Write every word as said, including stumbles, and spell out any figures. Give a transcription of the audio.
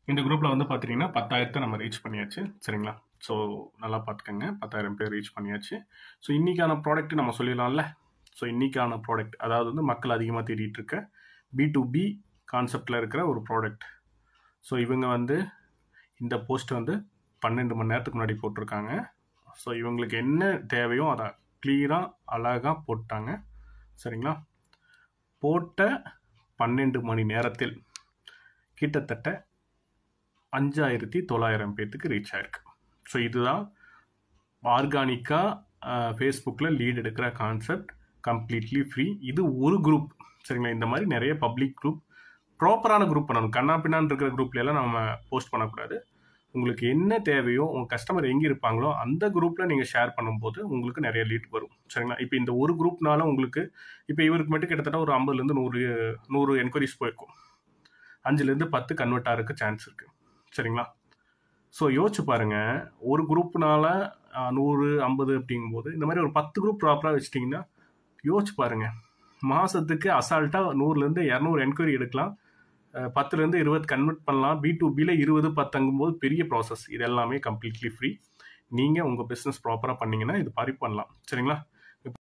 இந்த குரூப்பில் வந்து பார்த்தீங்கன்னா பத்தாயிரத்தை நம்ம ரீச் பண்ணியாச்சு சரிங்களா. ஸோ நல்லா பார்த்துக்கோங்க, பத்தாயிரம் பேர் ரீச் பண்ணியாச்சு. ஸோ இன்றைக்கான ப்ராடக்ட் நம்ம சொல்லிடலாம்ல. ஸோ இன்றைக்கான ப்ராடக்ட் அதாவது வந்து மக்கள் அதிகமாக தேடிட்டு இருக்க பி டு பி கான்செப்டில் இருக்கிற ஒரு ப்ராடக்ட். ஸோ இவங்க வந்து இந்த போஸ்ட் வந்து பன்னெண்டு மணி நேரத்துக்கு முன்னாடி போட்டிருக்காங்க. ஸோ இவங்களுக்கு என்ன தேவையோ அதை கிளியராக அழகாக போட்டாங்க சரிங்களா. போட்ட பன்னெண்டு மணி நேரத்தில் கிட்டத்தட்ட அஞ்சாயிரத்தி தொள்ளாயிரம் பேர்த்துக்கு ரீச் ஆயிருக்கு. ஸோ இதுதான் ஆர்கானிக்காக ஃபேஸ்புக்கில் லீட் எடுக்கிற கான்செப்ட், கம்ப்ளீட்லி ஃப்ரீ. இது ஒரு குரூப் சரிங்களா. இந்த மாதிரி நிறைய பப்ளிக் குரூப், ப்ராப்பரான குரூப் பண்ணணும். கண்ணா பின்னான்னு இருக்கிற குரூப்லாம் நம்ம போஸ்ட் பண்ணக்கூடாது. உங்களுக்கு என்ன தேவையோ, உங்கள் கஸ்டமர் எங்கே இருப்பாங்களோ அந்த குரூப்பில் நீங்கள் ஷேர் பண்ணும்போது உங்களுக்கு நிறைய லீட் வரும் சரிங்களா. இப்போ இந்த ஒரு குரூப்னால உங்களுக்கு இப்போ இவருக்கு மட்டும் கிட்டத்தட்ட ஒரு ஐம்பதுலேருந்து நூறு நூறு என்கொயரிஸ் போயிருக்கும். அஞ்சுலேருந்து பத்து கன்வெர்ட் ஆகிறதுக்கு சான்ஸ் இருக்குது சரிங்களா. ஸோ யோசிச்சு பாருங்க, ஒரு குரூப்னால நூறு ஐம்பது அப்படிங்கும்போது இந்த மாதிரி ஒரு பத்து குரூப் ப்ராப்பராக வச்சுட்டிங்கன்னா யோசிச்சு பாருங்க, மாதத்துக்கு அசால்ட்டாக நூறுலேருந்து இரநூறு என்கொயரி எடுக்கலாம், பத்துலேருந்து இருபது கன்வெர்ட் பண்ணலாம். பி டு பியில் இருபது பத்துங்கும் போது பெரிய ப்ராசஸ். இது எல்லாமே கம்ப்ளீட்லி ஃப்ரீ. நீங்கள் உங்கள் பிஸ்னஸ் ப்ராப்பராக பண்ணிங்கன்னா இது மாதிரி பண்ணலாம் சரிங்களா.